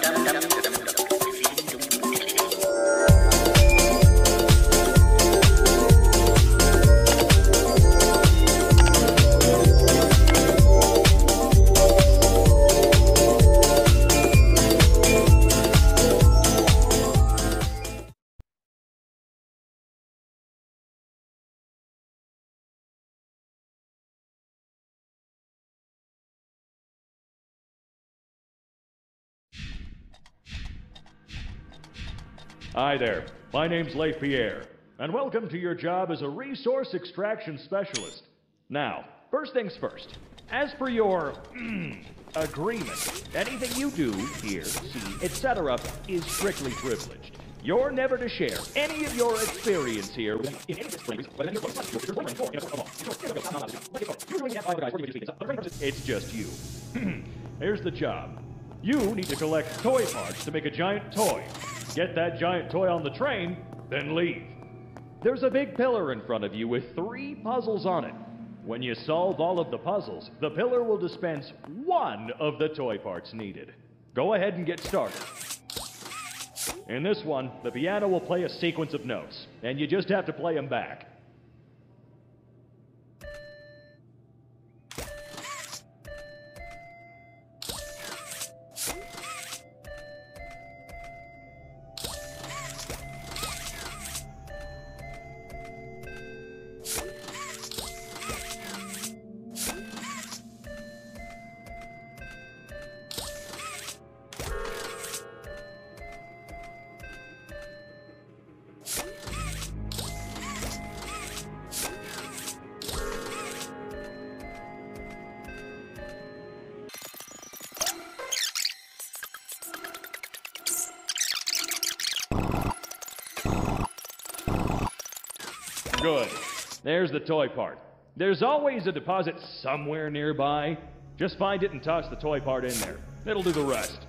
Hi there, my name's Leif Pierre, and welcome to your job as a resource extraction specialist. Now, first things first, as per your agreement, anything you do, hear, see, etc. is strictly privileged. You're never to share any of your experience here with It's just you. Here's the job. You need to collect toy parts to make a giant toy. Get that giant toy on the train, then leave. There's a big pillar in front of you with 3 puzzles on it. When you solve all of the puzzles, the pillar will dispense 1 of the toy parts needed. Go ahead and get started. In this one, the piano will play a sequence of notes, and you just have to play them back. Good. There's the toy part. There's always a deposit somewhere nearby. Just find it and toss the toy part in there. It'll do the rest.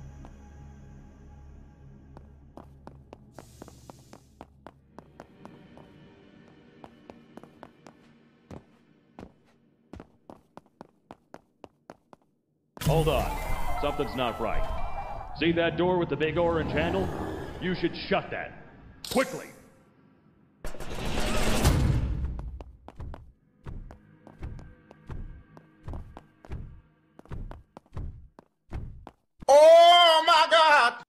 Hold on. Something's not right. See that door with the big orange handle? You should shut that. Quickly! Oh my God!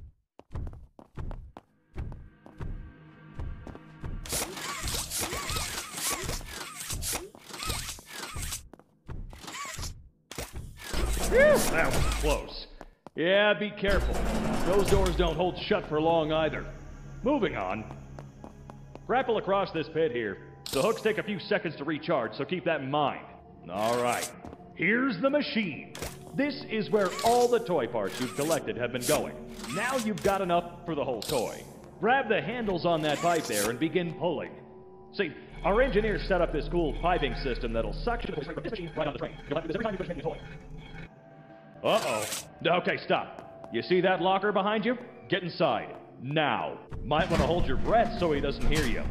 Phew, that was close. Yeah, be careful. Those doors don't hold shut for long either. Moving on. Grapple across this pit here. The hooks take a few seconds to recharge, so keep that in mind. All right. Here's the machine. This is where all the toy parts you've collected have been going. Now you've got enough for the whole toy. Grab the handles on that pipe there and begin pulling. See, our engineers set up this cool piping system that'll suction the machine right on the train. You'll have to do this every time you push a toy. Uh-oh. Okay, stop. You see that locker behind you? Get inside. Now. Might want to hold your breath so he doesn't hear you.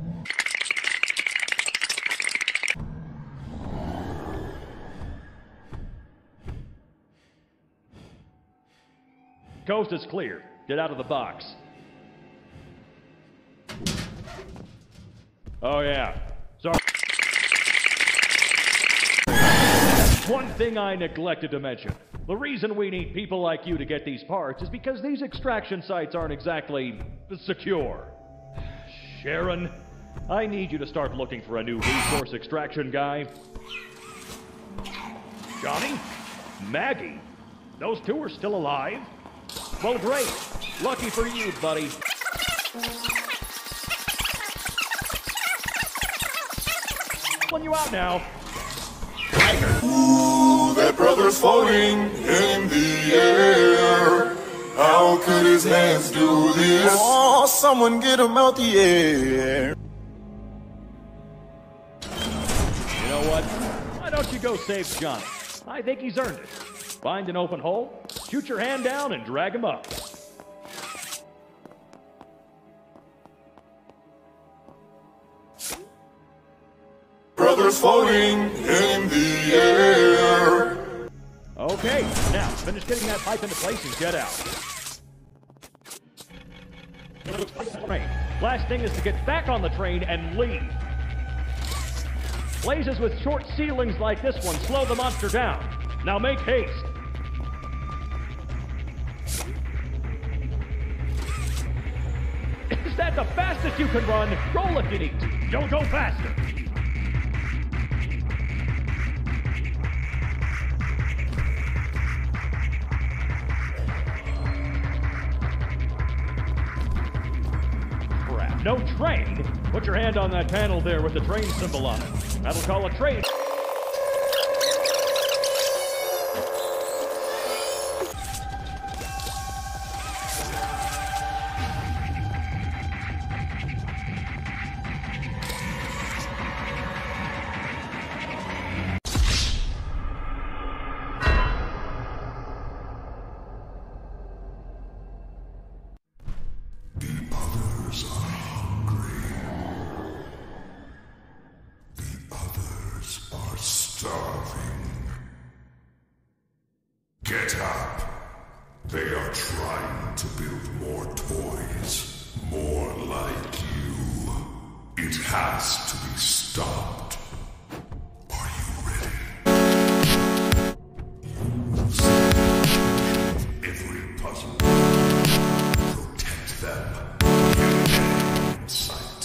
Coast is clear. Get out of the box. Oh yeah. Sorry. One thing I neglected to mention. The reason we need people like you to get these parts is because these extraction sites aren't exactly secure. Sharon, I need you to start looking for a new resource extraction guy. Johnny? Maggie? Those 2 are still alive? Well, great. Lucky for you, buddy. Pulling you out now. Ooh, that brother's floating in the air. How could his hands do this? Oh, someone get him out the air. You know what? Why don't you go save Johnny? I think he's earned it. Find an open hole, shoot your hand down, and drag him up. Brothers floating in the air. Okay, now, Finish getting that pipe into place and get out. Train. Last thing is to get back on the train and leave. Blazes with short ceilings like this one slow the monster down. Now make haste. Is that the fastest you can run? Roll if you need to. Don't go faster. Crap. No train? Put your hand on that panel there with the train symbol on it. That'll call a train. Get up. They are trying to build more toys, more like you. It has to be stopped. Are you ready? Every puzzle. Protect them. In sight.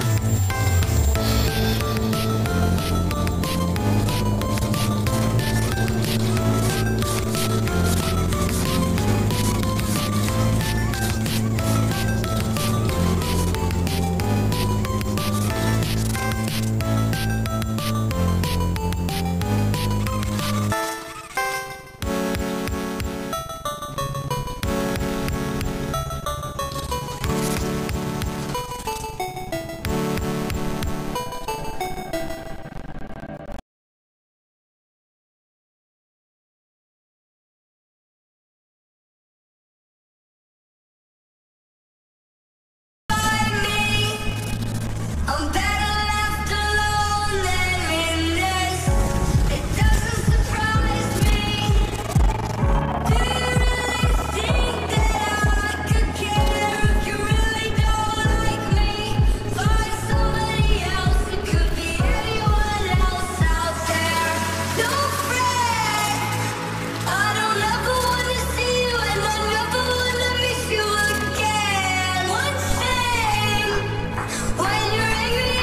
When you're angry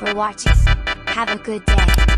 for watching. Have a good day.